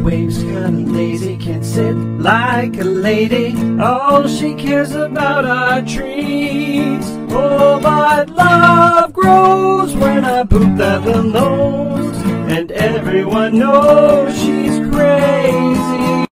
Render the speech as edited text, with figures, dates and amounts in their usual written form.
waves, kinda lazy, can't sit like a lady. All she cares about are trees. Oh, but love grows when I poop that little nose, and everyone knows she's crazy.